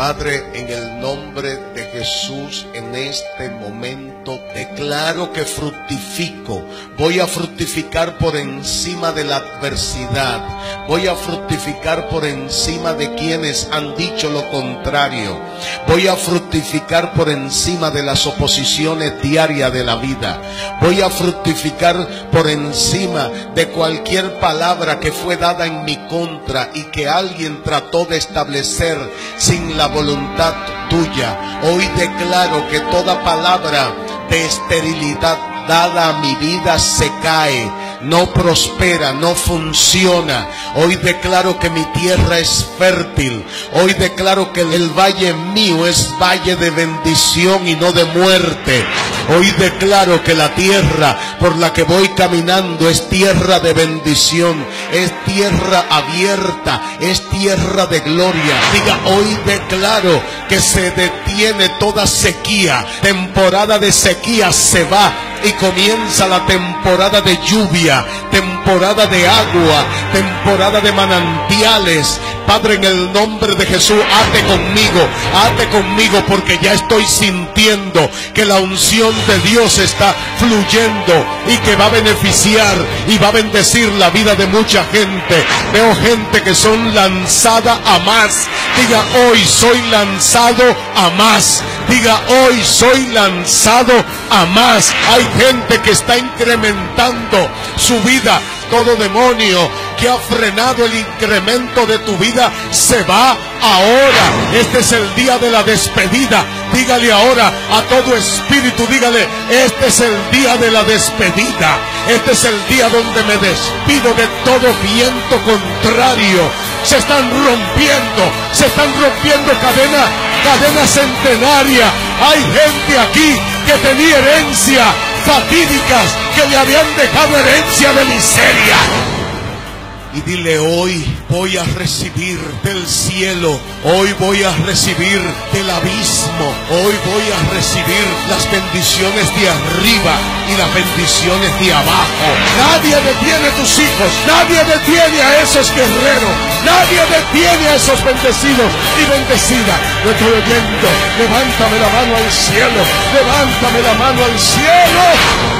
Padre, en el nombre de Jesús, en este momento declaro que fructifico. Voy a fructificar por encima de la adversidad. Voy a fructificar por encima de quienes han dicho lo contrario. Voy a fructificar por encima de las oposiciones diarias de la vida. Voy a fructificar por encima de cualquier palabra que fue dada en mi contra y que alguien trató de establecer sin la voluntad tuya. Hoy declaro que toda palabra de esterilidad dada a mi vida se cae, no prospera, no funciona. Hoy declaro que mi tierra es fértil. Hoy declaro que el valle mío es valle de bendición y no de muerte. Hoy declaro que la tierra por la que voy caminando es tierra de bendición, es tierra abierta, es tierra de gloria. Diga, hoy declaro que se detiene toda sequía. Temporada de sequía se va y comienza la temporada de lluvia, temporada de agua, temporada de manantiales. Padre, en el nombre de Jesús, ate conmigo, porque ya estoy sintiendo que la unción de Dios está fluyendo y que va a beneficiar y va a bendecir la vida de mucha gente. Veo gente que son lanzada a más. Diga, hoy soy lanzado a más. Diga, hoy soy lanzado a más. Hay gente que está incrementando su vida. Todo demonio que ha frenado el incremento de tu vida se va ahora. Este es el día de la despedida. Dígale ahora a todo espíritu, dígale, este es el día de la despedida. Este es el día donde me despido de todo viento contrario. Se están rompiendo cadenas centenarias. Hay gente aquí que tenía herencia fatídicas, que le habían dejado herencia de miseria. Y dile, hoy voy a recibir del cielo, hoy voy a recibir del abismo, hoy voy a recibir las bendiciones de arriba y las bendiciones de abajo. Nadie detiene a tus hijos, nadie detiene a esos guerreros, nadie detiene a esos bendecidos y bendecidas. Lo estoy oyendo. Levántame la mano al cielo, levántame la mano al cielo.